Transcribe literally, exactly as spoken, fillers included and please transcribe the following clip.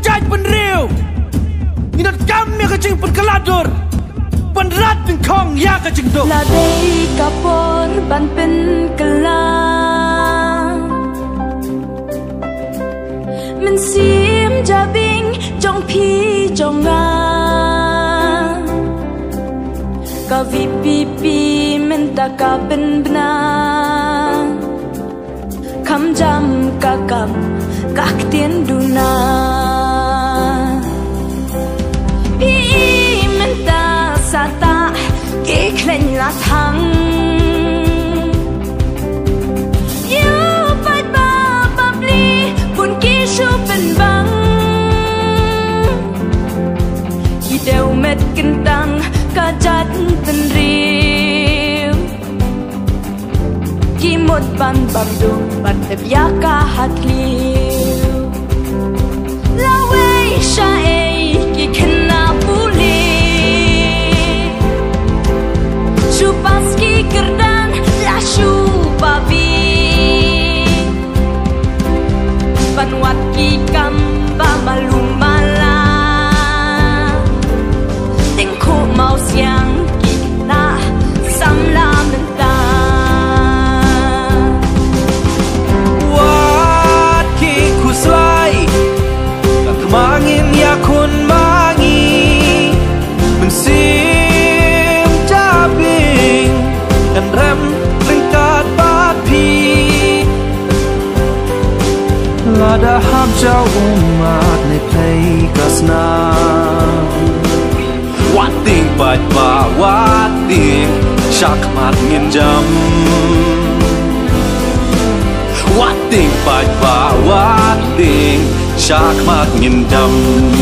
ngejaj penriu inat kami kecing penkeladur penrat kong ya kecing do ladai kapor ban pen kelang men sim jabing jong pi jong nga ka vi pi pi men ta ka ben bna kham jam ka kam các tiến đu na pi men ta sa ta ke klen la thang you fight ba ba bli bun ki shu ben bang ki deu met kentang ka jat ten riu ki mot ban bam du ban te ya ka hat liu la wei sha e ki kena puli shu paski kerdan la shu babi ban wat ki kam ba malumala ting ko mau siang ki na sam la menta wat ki kuslai tak mangin ya kun mangi mensim jabing dan rem ringkat papi lada ham jau umat ne play kasna wat ting bat ba wat ting shak mat ngin jam wat ting bat ba wat ting shak mat ngin jam